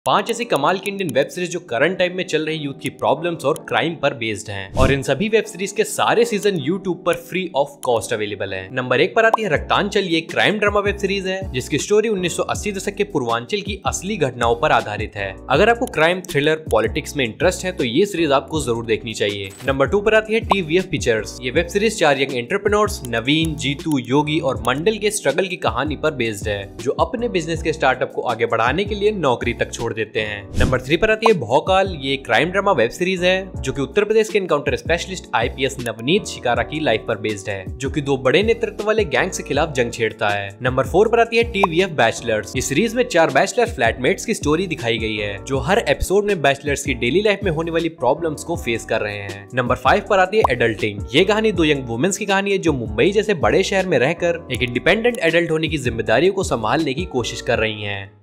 5 ऐसी कमाल की इंडियन वेब सीरीज जो करंट टाइम में चल रही यूथ की प्रॉब्लम्स और क्राइम पर बेस्ड हैं और इन सभी वेब सीरीज के सारे सीजन यूट्यूब पर फ्री ऑफ कॉस्ट अवेलेबल हैं। नंबर 1 पर आती है रक्तांचल। ये क्राइम ड्रामा वेब सीरीज है जिसकी स्टोरी 1980 दशक के पूर्वांचल की असली घटनाओं पर आधारित है। अगर आपको क्राइम, थ्रिलर, पॉलिटिक्स में इंटरेस्ट है तो ये सीरीज आपको जरूर देखनी चाहिए। नंबर 2 पर आती है TVF पिक्चर्स। ये web series 4 young entrepreneurs Naveen, Jitu, Yogi और मंडल के स्ट्रगल की कहानी पर बेस्ड है जो अपने बिजनेस के स्टार्टअप को आगे बढ़ाने के लिए नौकरी तक छोड़ देते हैं। नंबर 3 पर आती है भौकाल। ये क्राइम ड्रामा वेब सीरीज है जो कि उत्तर प्रदेश के encounter specialist IPS Navneet Shikara की लाइफ पर बेस्ड है जो कि 2 बड़े नेतृत्व वाले गैंग के खिलाफ जंग छेड़ता है। नंबर 4 पर आती है TVF बैचलर्स। इस सीरीज में 4 बैचलर फ्लैटमेट्स की स्टोरी दिखाई गई है जो हर एपिसोड में बैचलर्स की डेली लाइफ में होने वाली प्रॉब्लम्स को फेस कर रहे हैं। नंबर 5 पर आती है एडल्टिंग। ये कहानी 2 यंग वुमेन्स की कहानी है जो मुंबई जैसे बड़े शहर में रहकर एक इंडिपेंडेंट एडल्ट होने की जिम्मेदारियों को संभालने की कोशिश कर रही हैं।